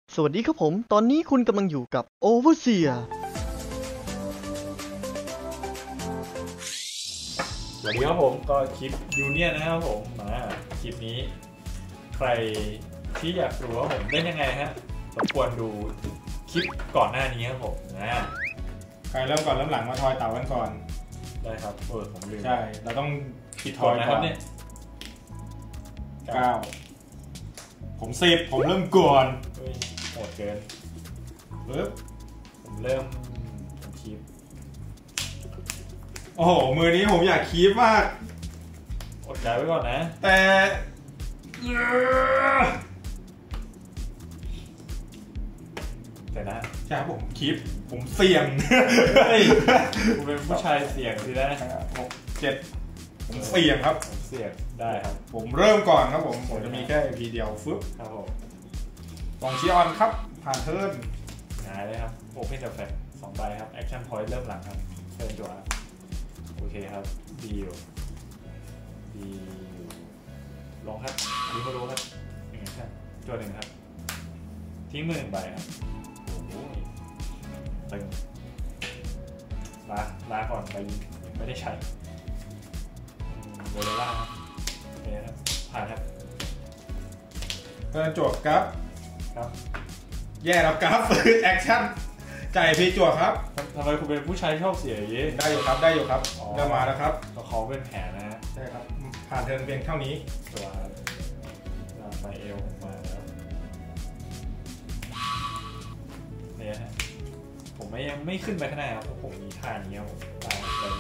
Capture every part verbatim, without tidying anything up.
สวัสดีครับผมตอนนี้คุณกำลังอยู่กับ Overseer สวัสดีครับผมก็คลิปยูเนียนนะครับผมมาคลิปนี้ใครที่อยากรู้ว่าผมเล่นยังไงฮะรบกวนดูคลิปก่อนหน้านี้ครับผมนะใครเริ่มก่อนเริ่มหลังมาทอยเต่ากันก่อนได้ครับเออผมลืมใช่เราต้องคิดทอยนะครับเนี่ยเก้าผมสิบผมเริ่มก่อนเฮ้ยโหดเกินปึ๊บผมเริ่มผมคลิปโอ้โหมือนี้ผมอยากคีบมากอดใจไว้ก่อนนะแต่แต่นะใช่ครับผมคีบผมเสี่ยงผมเป็นผู้ชายเสี่ยงสินะหกเจ็ดผมเสี่ยงครับผมเสี่ยงได้ครับผมเริ่มก่อนครับผมผมจะมีแค่วีเดียวฟึบครับผมกองชีออนครับผ่านเทิร์นง่ายเลยครับโอเพนเดอร์แฟกสองใบครับแอคชั่นพอยต์เริ่มหลังครับเทิร์นจั่วโอเคครับดีอยู่ดีอยู่ลงครับดีมารู้ครับหนึ่งครับจั่วหนึ่งครับทิ้งมือหนึ่งใบครับโอ้โหตึงลาลาก่อนใบไม่ได้ใช้โดนล่าครับโอเคครับผ่านครับเทิร์นจั่วครับครับแย่แล้วครับแอคชั่นใจพี่จั่วครับทำไมคุณเป็นผู้ชายชอบเสียอย่างนี้ได้อยู่ครับได้อยู่ครับเริ่มมาแล้วครับเขาเป็นแผลนะฮะใช่ครับผ่านเทิร์นเพียงเท่านี้ตัวลาไฟเอลมาแล้วเนี่ยฮะผมไม่ยังไม่ขึ้นไปข้างหน้าครับเพราะผมมีท่านี้ครับผมได้เลย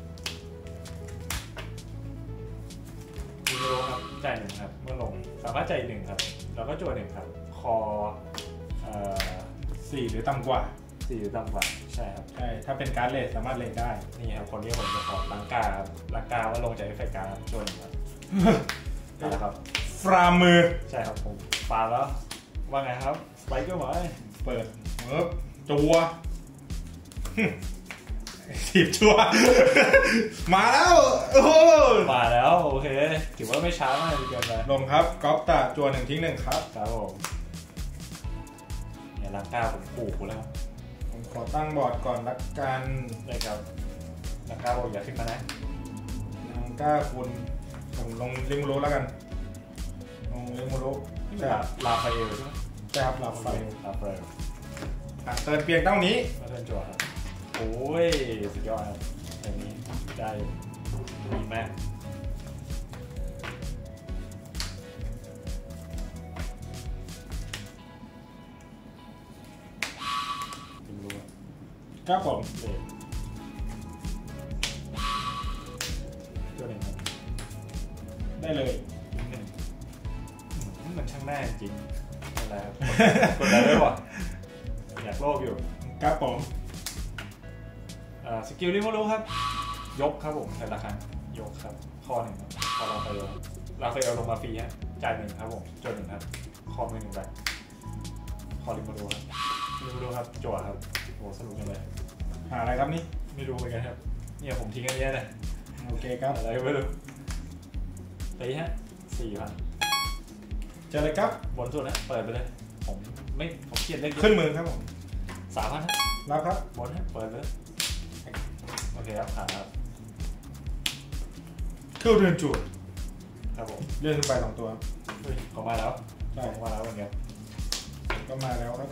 มีโลครับจ่ายหนึ่งครับเมื่อลงสามารถจ่ายหนึ่งครับแล้วก็จั่วหนึ่งครับคอเอ่อสี่หรือต่ำกว่าสี่หรือต่ำกว่าใช่ครับใช่ถ้าเป็นการ์ดเลทสามารถเลทได้นี่ครับคนที่ผมจะขอลังกาครับลังกาว่าลงจากเอฟเฟกต์การ์ดจั่วหนึ่งครับนั่นแหละครับฟรามือใช่ครับผมฟาแล้วว่าไงครับสไปเกอร์มาเปิดเมิร์ฟจั่วสิบจั่วมาแล้วโอ้มาแล้วโอเคถือว่าไม่ช้ามากเกินไปลงครับก๊อปตาจั่วหนึ่งทิ้งหนึ่งครับครับผมเนี่ยลังกาผมขู่คุณแล้วผมขอตั้งบอร์ดก่อนละกันได้ครับลังกาบอกอย่าขึ้นมานะลังกาคุณผมลงลิมูโรแล้วกันลงลิมูโรใช่ลาไฟเอลใช่ไหมใช่ครับลาไฟลาไฟเอลเติร์นเพียงเท่านี้มาเติร์นจั่วครับโอ้ยสุดยอดครับอย่างนี้ได้ดีมากครับผมตัวหนึ่งครับได้เลยหนึ่งมันช่างแน่จริงอะไรครับกดได้ด้วยวะอยากโลภอยู่ครับผมสกิลลิโมรูครับยกครับผมแต่ละครั้งยกครับข้อหนึ่งครับพอเราไปเราไปเอาลงมาฟรีฮะจ่ายหนึ่งครับผมจนหนึ่งครับข้อมือหนึ่งใบคอลิโมรูครับลิโมรูครับจั่วครับโอ้สนุกจังเลยหาอะไรครับนี่ไม่รู้เหมือนกันครับเนี่ยผมทิ้งอันนี้นะโอเคครับอะไรไม่รู้ตีฮะสี่พันเจอเลยครับบนสุดนะเปิดไปเลยผมไม่ผมเขียนเลขขึ้นมือครับผมสามพันรับครับบนฮะเปิดเลยโอเคครับผ่านครับเข้าเดินจุดครับผมเลื่อนขึ้นไปสองตัวเฮ้ยเขามาแล้วใช่เขามาแล้วเหมือนกันก็มาแล้วครับ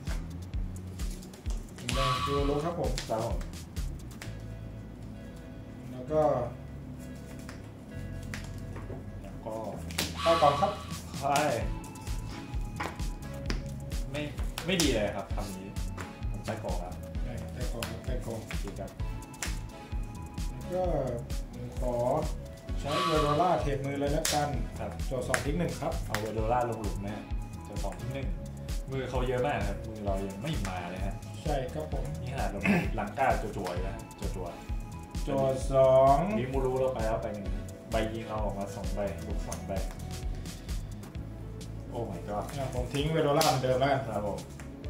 แดงจูโร่ครับผมครับผมแล้วก็แล้วก็ใต้กองครับใช่ไม่ไม่ดีเลยครับคำนี้ผมใต้กองครับใต้กองใต้กองดีครับก็ผมขอใช้เวโรล่าเทปมือเลยแล้วกันครับโจทย์สองทิ้งหนึ่งครับเอาเวโรล่าลงหลุมนะโจทย์สองทิ้งหนึ่งมือเขาเยอะมากครับมือเรายังไม่มาเลยฮะใช่ครับผมนี่ขนาดเราลังก้าจั่วๆนะจั่วๆโจทย์สองลิมูรูเราไปแล้วไปหนึ่งใบยิงเราออกมาสองใบลูกสองใบโอ้ my god ผมทิ้งเวโรล่าเหมือนเดิมแล้วกันครับผม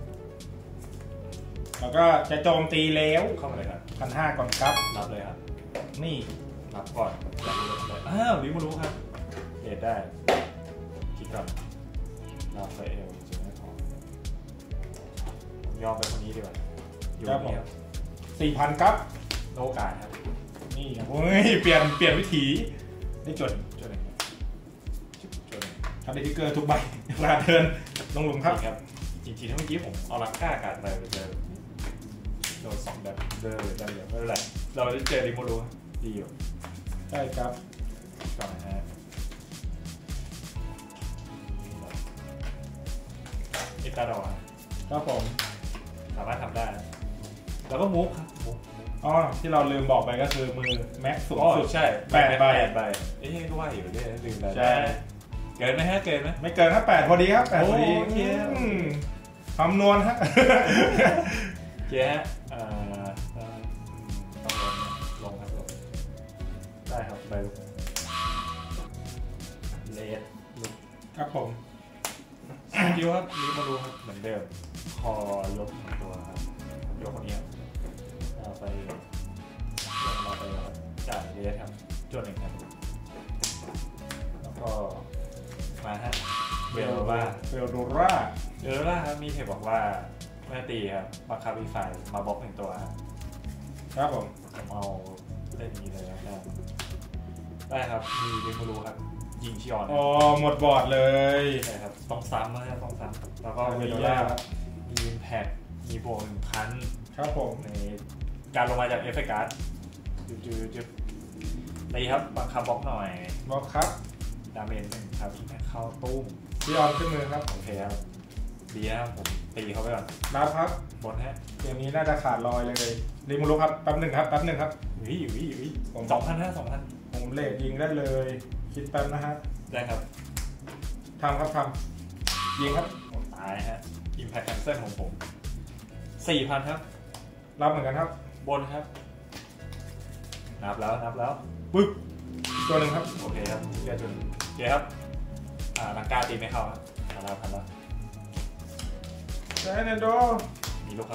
แล้วก็จะโจมตีแล้วเข้ามาเลยครับพันห้าก่อนครับรับเลยครับนี่รับก่อนอยากรู้เลยอ้าวลิมูรูครับเดทได้คิดก่อนรับไฟเอลจะไม่พอยอมไปคนนี้ดีกว่าอยู่นี่ครับสี่พันครับโอกาสครับนี่โอ้ยเปลี่ยนเปลี่ยนวิถีได้จดจดหนึ่งจดหนึ่งทำได้ทิกเกอร์ทุกใบลาเทินลงหลุมครับครับจริงๆถ้าเมื่อกี้ผมเอาลังก้าอากาศไปเจอโดนสองแบบเดินได้เลยไม่เป็นไรเราได้เจอริโมรูดีอยู่ใช่ครับก่อนนะฮะอิตาดอครับผมสามารถทำได้แล้วก็มูฟครับมูฟอ๋อที่เราลืมบอกไปก็คือมือแม็กสูงอ๋อสุดใช่แปดใบแปดใบเอ้ยก็ว่าอยู่เนี่ยลืมแล้วใช่เกินไหมฮะเกินไหมไม่เกินครับแปดพอดีครับแปดพอดีโอเคอืมคำนวณฮะเจ๊ฮะเอ่อต้องลงนะลงครับลงได้ครับใบลุกเลสลุกครับผมสกิลครับรีบมาดูครับเหมือนเดิมคอยกหนึ่งตัวครับยกคนนี้ครับเอาไปลงเราไปจ่ายเลสครับจวนหนึ่งครับแล้วก็มาฮะเวลว่าเวลโดร่าเวลว่าครับมีเทปบอกว่าเมื่อตีครับบังคับวีไฟมาบล็อกหนึ่งตัวครับครับผมผมเอาเล่นนี้เลยครับได้ครับมีเรมูรูครับยิงชิออนอ๋อหมดบอร์ดเลยใช่ครับต้องซ้ำนะครับต้องซ้ำแล้วก็เวมีลยาล่ามีอิมแพคมีบวกหนึ่งพันครับผมในการลงมาจากเอฟเฟกต์การ์ดจุดจุดจุดตีครับบังคับบล็อกหน่อยบอกครับดาเมจหนึ่งครับอิมแพคเข้าตุ้มพี่ออนขึ้นมือครับโอเคครับดีนะครับผมตีเขาไปก่อนรับครับบนฮะเกมนี้น่าจะขาดลอยเลยรีมูรุครับแป๊บหนึ่งครับแป๊บหนึ่งครับวิววิววิผมสองพันห้าสองพันผมเลทยิงได้เลย คิดแป๊บนะฮะได้ครับทำครับทำยิงครับตายฮะ Impact Cancel ของผม สี่พัน ครับรับเหมือนกันครับบนครับ นับแล้วนับแล้วปึ๊บตัวหนึ่งครับโอเคครับเกียร์จนโอเคครับ อ่าลังกาตีไม่เข้าครับพันแล้วพันแล้วแซนโดมีลูกครับ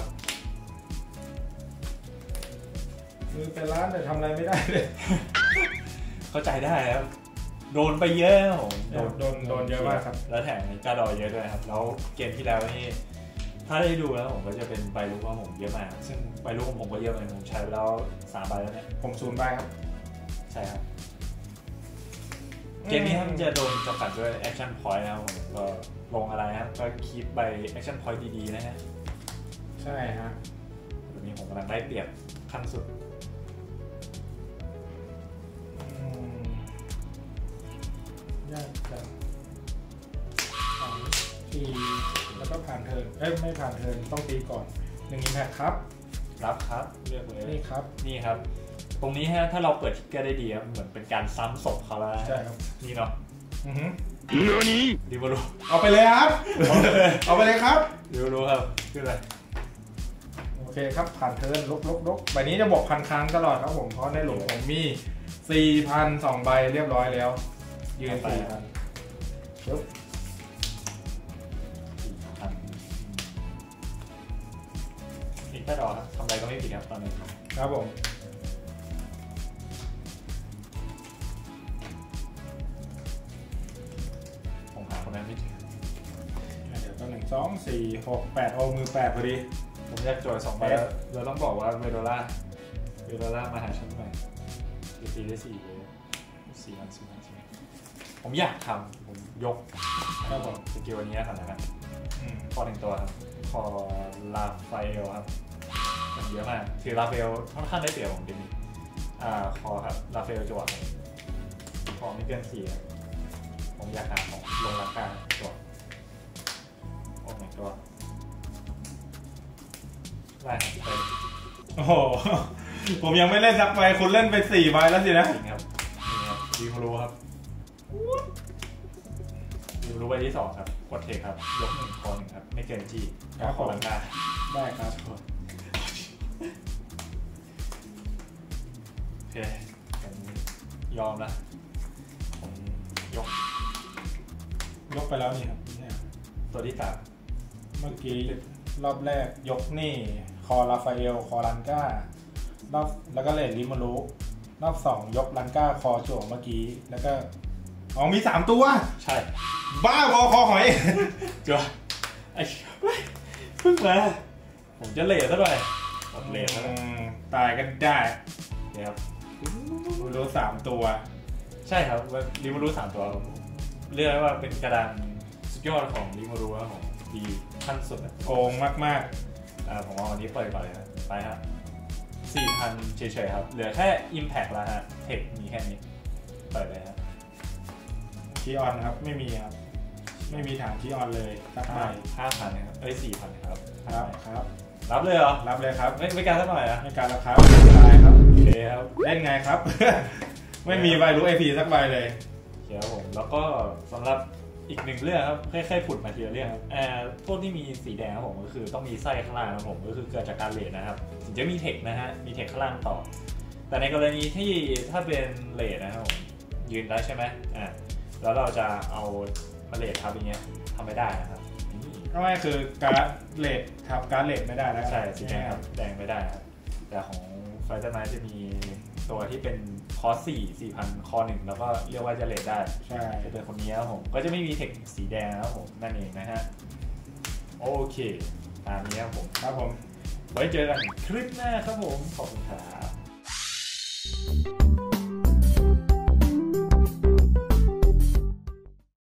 มือไปร้านแต่ทำอะไรไม่ได้เลยเข้าใจได้ครับ โดนไปเยอะครับผมโดนโดนโดนเยอะมากครับแล้วแถมมีกาดอยเยอะด้วยครับ แล้วเกมที่แล้วนี่ ถ้าได้ดูแล้วผมก็จะเป็นใบลูกของผมเยอะมาก ซึ่งใบลูกของผมก็เยอะเลยผมใช้ไปแล้วสามใบแล้วเนี่ยผมศูนย์ใบครับใช่ครับ เกมนี้มันจะโดนจำกัดด้วย action point นะครับผมก็ลงอะไรครับก็คีปใบ action point ดีๆนะฮะใช่ฮะตัวนี้ผมกำลังได้เปรียบขั้นสุดอืมยากจังสองทีแล้วก็ผ่านเทิร์นเอ้ยไม่ผ่านเทิร์นต้องตีก่อนหนึ่งอิมแพคครับรับครับเลือกเลยนี่ครับนี่ครับ ตรงนี้ฮะถ้าเราเปิดทิกเกอร์ได้ดีครับเหมือนเป็นการซ้ำศพเขาแล้วนะใช่ครับนี่เนาะอือหือดิวรูเอาไปเลยครับ เอาไปเลยครับดิวรูครับขึ้นเลยโอเคครับผ่านเทิร์นลบลบลบใบนี้จะบอกพันครั้งตลอดครับผมเพราะในหลุมผมมีสี่พันสองใบเรียบร้อยแล้วยืนสี่พันปึ๊บครับอีกแค่ดอกครับทำอะไรก็ไม่ผิดครับตอนนี้ครับผมผมหาคนนั้นไม่เจอเดี๋ยวก็หนึ่งสองสี่หกแปดเอามือแปดพอดีผมอยากจอยสองใบแล้วเราต้องบอกว่าเวโดล่าเวโดล่ามาหาฉันใหม่ตีได้สี่เลยสี่พันสี่พันสี่ผมอยากทำผมยกครับผมสกิลอันนี้ก่อนนะครับอืมคอหนึ่งตัวครับคอลาฟาเอลครับมันเยอะมากคือลาฟาเอลค่อนข้างได้เปรียบผมเกมนี้อ่าคอครับลาฟาเอลจั่วคอไม่เกินสี่ครับผมอยากหาของลงราคาจั่วโอ้ไม่ตัวได้ครับไปโอ้โห ผมยังไม่เล่นสักใบคุณเล่นไปสี่ใบแล้วสินะจริงครับนี่ครับดีมรู้ครับดีมรู้ใบที่สองครับกดเทคครับยกหนึ่งคอหนึ่งครับไม่เกินจีก็คอลังกาได้ครับโอเคผมยอมแล้วผมยกยกไปแล้วนี่ครับเนี่ยตัวที่สามเมื่อกี้รอบแรกยกนี่คอราฟาเอลคอลันก้ารอบแล้วก็เลนลิมารุรอบสองยกลันก้าคอจั่วเมื่อกี้แล้วก็อ๋อมีสามตัวใช่บ้าบอคอหอยจัวไอ้เพิ่งมาผมจะเลทซะหน่อยผมเลทซะหน่อยอืมตายกันได้นี่ครับรู้สามตัวใช่ครับริมูรุสามตัวเรียกได้ว่าเป็นกระดานสุดยอดของริมูรุของดีขั้นสุดโกงมากอ่าผมเอาวันนี้เปิดก่อนเลยครับไปฮะสี่พันเฉยๆครับเหลือแค่ Impact แล้วฮะเทคมีแค่นี้เปิดเลยฮะๆคีออนครับไม่มีครับไม่มีฐานคีออนเลยสักใบห้าพันครับเอ้ยสี่พันครับครับครับรับเลยเหรอรับเลยครับไม่ไม่การสักหน่อยนะไม่การแล้วครับตายครับโอเคครับเล่นไงครับ ไม่มีใบรู้ไอพีสักใบเลยเดี๋ยวผมแล้วก็สำหรับอีกหนึ่งเรื่องครับค่อยๆผุดมาทีละเรื่องครับอ่าพวกที่มีสีแดงครับผมก็คือต้องมีไส้ข้างล่างครับผมก็คือเกิดจากการเลทนะครับถึงจะมีเทคนะฮะมีเทคข้างล่างต่อแต่ในกรณีที่ถ้าเป็นเลทนะครับผมยืนแล้วใช่ไหมอ่าแล้วเราจะเอามาเลททับอย่างเงี้ยทำไม่ได้นะครับนี่ก็ไม่คือการ์ดเลดทับการ์ดเลดไม่ได้แล้วใช่สีแดงครับแดงไม่ได้ครับแต่ของไฟเตอร์ไนท์จะมีตัวที่เป็นคอร์สสี่สี่พันคอหนึ่งแล้วก็เรียกว่าจะเลทได้ใช่จะเป็นคนนี้ครับผมก็จะไม่มีเทคสีแดงนะครับผมนั่นเองนะฮะโอเคตามนี้ครับผมครับผมไว้เจอกันคลิปหน้าครับผมขอบคุณครับ